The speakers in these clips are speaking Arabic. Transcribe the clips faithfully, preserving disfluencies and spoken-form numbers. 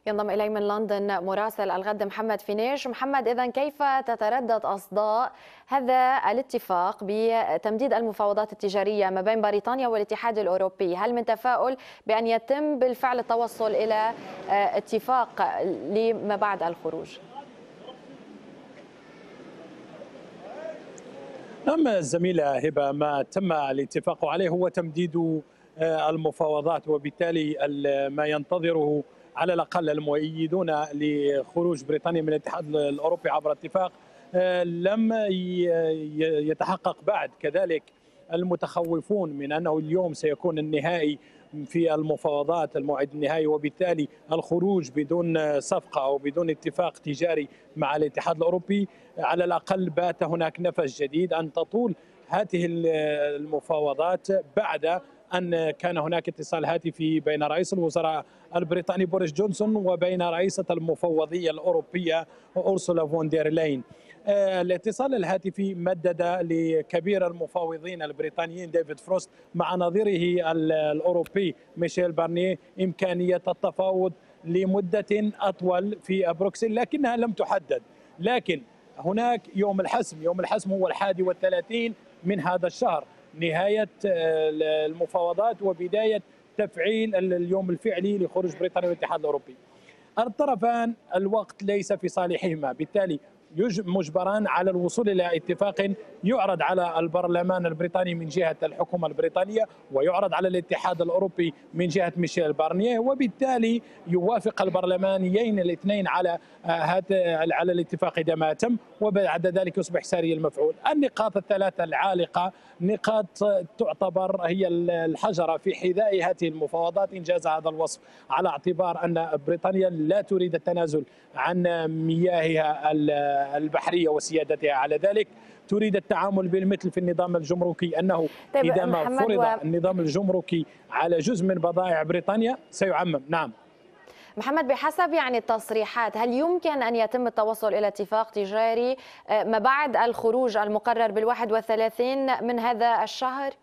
ينضم إلي من لندن مراسل الغد محمد فينيش. محمد، إذن كيف تتردد أصداء هذا الاتفاق بتمديد المفاوضات التجارية ما بين بريطانيا والاتحاد الأوروبي؟ هل من تفاؤل بأن يتم بالفعل التوصل إلى اتفاق لما بعد الخروج؟ نعم الزميلة هبة، ما تم الاتفاق عليه هو تمديد المفاوضات، وبالتالي ما ينتظره على الأقل المؤيدون لخروج بريطانيا من الاتحاد الأوروبي عبر اتفاق لم يتحقق بعد. كذلك المتخوفون من أنه اليوم سيكون النهائي في المفاوضات، الموعد النهائي، وبالتالي الخروج بدون صفقة أو بدون اتفاق تجاري مع الاتحاد الأوروبي. على الأقل بات هناك نفس جديد أن تطول هذه المفاوضات بعد أن كان هناك اتصال هاتفي بين رئيس الوزراء البريطاني بوريس جونسون وبين رئيسة المفوضية الأوروبية أورسولا فون دير لاين. الاتصال الهاتفي مدد لكبير المفاوضين البريطانيين ديفيد فروست مع نظيره الأوروبي ميشيل بارنيه إمكانية التفاوض لمدة أطول في بروكسل، لكنها لم تحدد. لكن هناك يوم الحسم، يوم الحسم هو الحادي والثلاثين من هذا الشهر، نهاية المفاوضات وبداية تفعيل اليوم الفعلي لخروج بريطانيا من الاتحاد الأوروبي. الطرفان الوقت ليس في صالحهما، بالتالي مجبران على الوصول إلى اتفاق يعرض على البرلمان البريطاني من جهة الحكومة البريطانية، ويعرض على الاتحاد الأوروبي من جهة ميشيل بارنيه، وبالتالي يوافق البرلمانيين الاثنين على هذا على الاتفاق إذا ما تم، وبعد ذلك يصبح ساري المفعول. النقاط الثلاثة العالقة نقاط تعتبر هي الحجرة في حذاء هذه المفاوضات، إنجاز هذا الوصف، على اعتبار أن بريطانيا لا تريد التنازل عن مياهها البحرية وسيادتها على ذلك، تريد التعامل بالمثل في النظام الجمركي، أنه طيب إذا ما فرض و... النظام الجمركي على جزء من بضائع بريطانيا سيعمم. نعم محمد، بحسب يعني التصريحات، هل يمكن أن يتم التوصل إلى اتفاق تجاري ما بعد الخروج المقرر بالواحد والثلاثين من هذا الشهر؟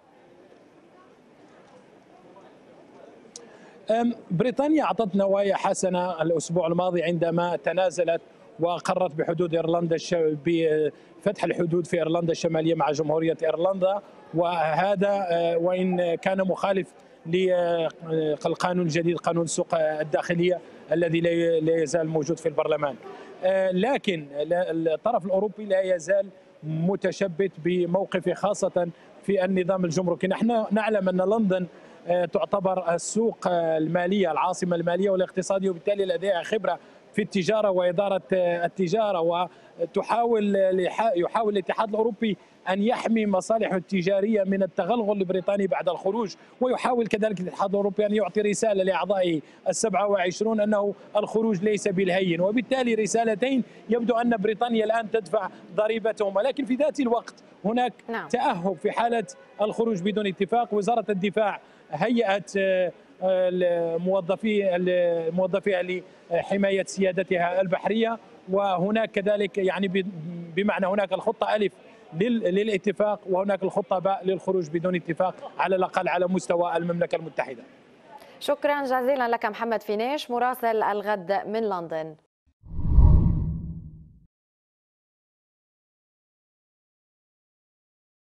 بريطانيا أعطت نوايا حسنة الأسبوع الماضي عندما تنازلت وقررت بحدود إيرلندا بفتح الحدود في إيرلندا الشمالية مع جمهورية إيرلندا، وهذا وإن كان مخالف للقانون الجديد، قانون السوق الداخلية الذي لا يزال موجود في البرلمان. لكن الطرف الأوروبي لا يزال متشبت بموقفه، خاصة في النظام الجمركي. نحن نعلم أن لندن تعتبر السوق المالية، العاصمة المالية والاقتصادية، وبالتالي لديها خبرة في التجارة وإدارة التجارة، وتحاول يحاول الاتحاد الأوروبي أن يحمي مصالحه التجارية من التغلغل البريطاني بعد الخروج، ويحاول كذلك الاتحاد الأوروبي أن يعطي رسالة لأعضائه السبعة وعشرون أنه الخروج ليس بالهين، وبالتالي رسالتين يبدو أن بريطانيا الآن تدفع ضريبتهما. لكن في ذات الوقت هناك نعم. تأهب في حالة الخروج بدون اتفاق. وزارة الدفاع هيئت موظفي موظفيها لحماية سيادتها البحرية، وهناك كذلك يعني بمعنى هناك الخطة ألف للاتفاق وهناك الخطة باء للخروج بدون اتفاق، على الأقل على مستوى المملكة المتحدة. شكرا جزيلا لك محمد فينيش مراسل الغد من لندن.